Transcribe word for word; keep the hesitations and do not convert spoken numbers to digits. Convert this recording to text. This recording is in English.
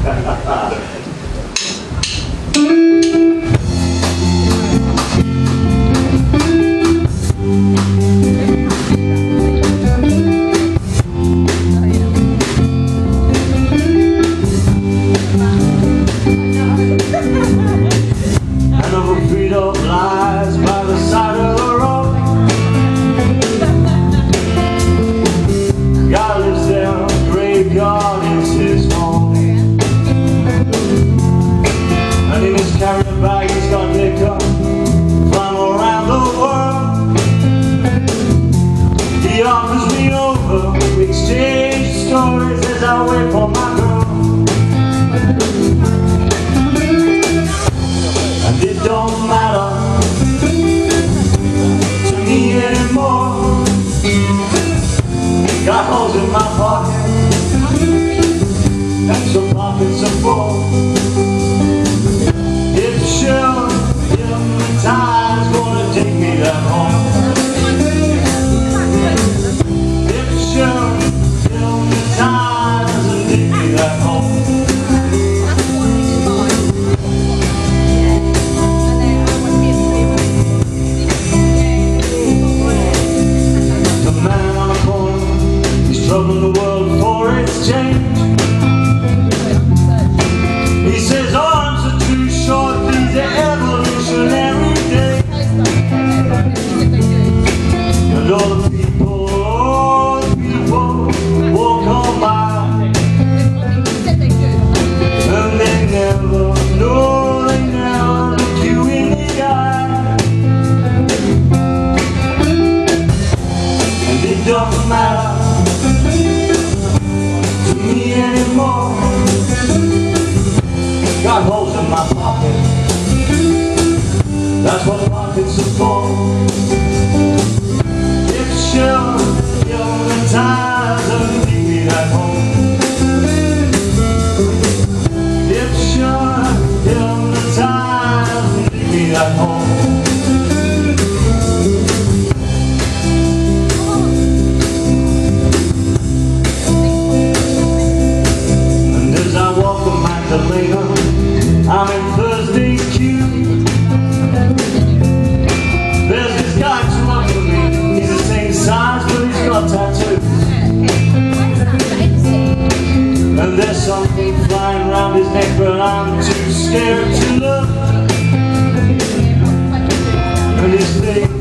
Lies by the side of the road. God lives there, graveyard is his home. And in his carrier bag he's got liquor from around the world. He offers me over, we exchange stories as I wait for my girl. And it don't matter to me anymore. Got holes in my pocket, that's what pockets are for. If sure, if the time's gonna take me that home. If sure, if the time doesn't take me that home. Troubling the world for its change. He says arms are too short, these are evolutionary days. And all the people, all the people walk on by, and they never, no, they never look you in the eye. And it doesn't matter to me anymore. Got holes in my pocket, that's what pockets are for. If sure, the only time doesn't take me that home. If sure, the only time doesn't take me that home. I'm in Thursday's queue. There's this guy to look for me. He's the same size, but he's got tattoos. And there's something flying around his neck, but I'm too scared to look. And his thing